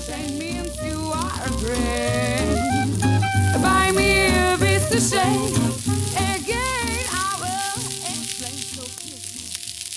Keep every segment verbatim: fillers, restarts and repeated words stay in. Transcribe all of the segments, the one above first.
shame means you are great. Buy me a piece of shame. Again, I will explain. So kiss me.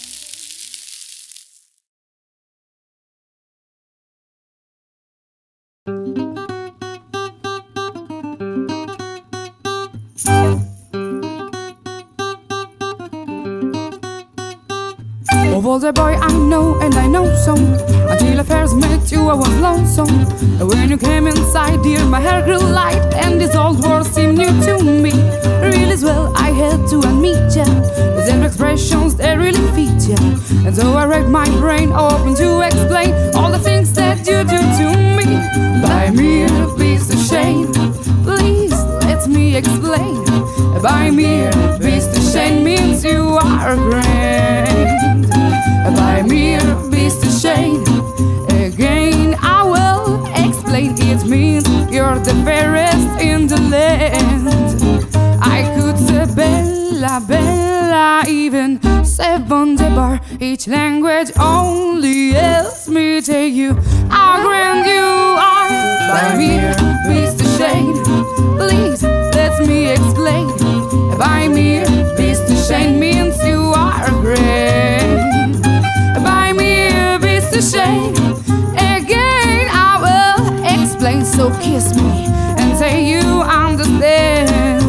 Of all the boy I know, and I know so, until I first met you I was lonesome. And when you came inside, dear, my hair grew light, and this old world seemed new to me. Really as well, I had to admit ya, the same expressions, they really fit ya. And so I read my brain open to explain all the things that you do to me. Buy me a piece of shame, please let me explain. Buy me a piece of shame means you are great. Buy me a piece of shame. Again I will explain. It means you're the fairest in the land. I could say Bella, Bella, even seven the bar. Each language only helps me tell you how grand you are. Buy me a piece of shame, please let me explain. Buy me a piece of shame means you are great. Buy me a piece of shame. Again I will explain. So kiss me and say you understand.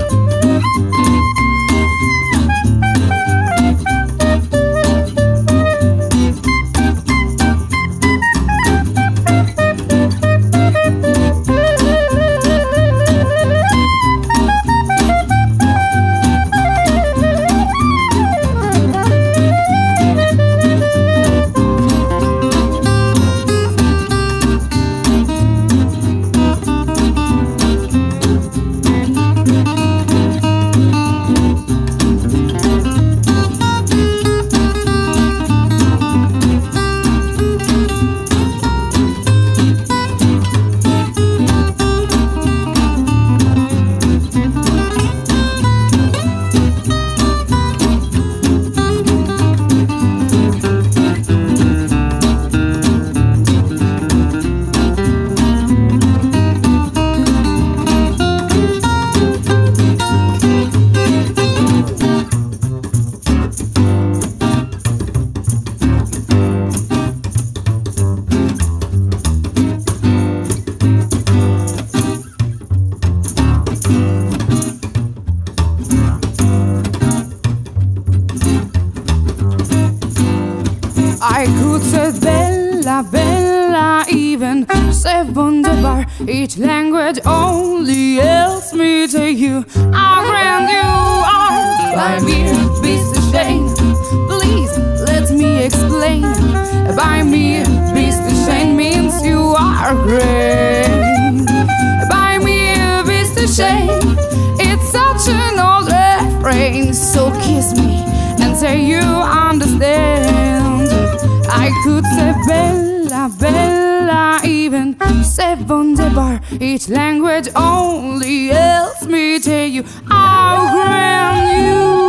I could say Bella, Bella, even seven the bar. Each language only helps me tell you how grand you are. Buy me a piece of shame, please let me explain. Buy me a piece of shame means you are great. Buy me a piece of shame. It's such an old refrain. So kiss me and say you understand. I could say Bella, Bella, even seven the bar. Each language only helps me tell you how grand you